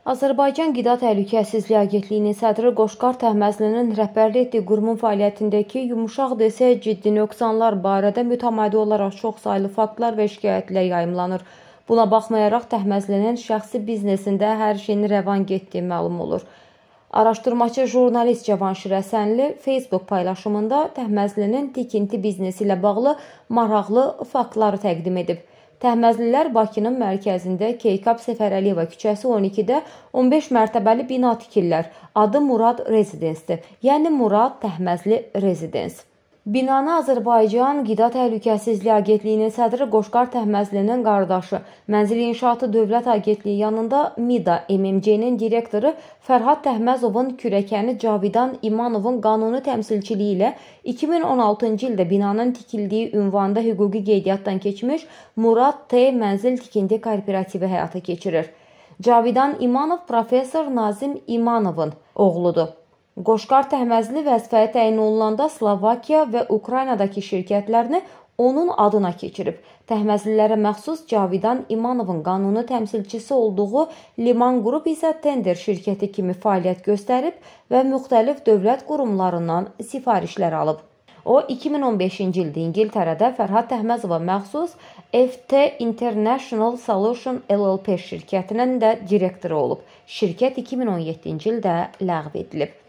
Azərbaycan Qida Təhlükəsizliyi Agentliyinin sədri Qoşqar Təhməzlinin rəhbərlik etdiyi qurumun fəaliyyətindəki yumuşaq desək ciddi nöqsanlar barədə mütəmadi olaraq çoxsaylı faktlar və şikayətlər yayımlanır. Buna baxmayaraq Təhməzlinin şəxsi biznesində hər şeyin rəvan getdiyi məlum olur. Araşdırmacı jurnalist Cavanşir Həsənli Facebook paylaşımında Təhməzlinin tikinti biznesi ilə bağlı maraqlı faktları təqdim edib. Təhməzlilər Bakının mərkəzində Keykap Səfərəliyeva küçəsi 12-də 15 mərtəbəli bina tikirlər. Adı Murad Rezidensidir, yəni Murad Təhməzli Rezidens. Binanı Azərbaycan Qida Təhlükəsizliyi Agentliyinin sədri Qoşqar Təhməzlinin qardaşı, Mənzil İnşaatı Dövlət Agentliyi yanında MİDA MMC-nin direktoru Fərhad Təhməzovun kürəkəni Cavidan İmanovun qanuni təmsilçiliyi ilə 2016-cı ildə binanın tikildiyi ünvanda hüquqi qeydiyyatdan keçmiş Murad T. Mənzil Tikinti Kooperativi həyata keçirir. Cavidan İmanov professor Nazim İmanovun oğludur. Qoşqar Təhməzli vəzifəyə təyin olunanda Slovakiya və Ukraynadakı şirkətlərini onun adına keçirib. Təhməzlilərə məxsus Cavidan İmanovun qanuni təmsilçisi olduğu Liman Qrup isə tender şirkəti kimi fəaliyyət göstərib və müxtəlif dövlət qurumlarından sifarişlər alıb. O, 2015-ci ildə İngiltərədə Fərhad Təhməzova məxsus FT International Solution LLP şirkətinin də direktoru olub. Şirkət 2017-ci ildə ləğv edilib.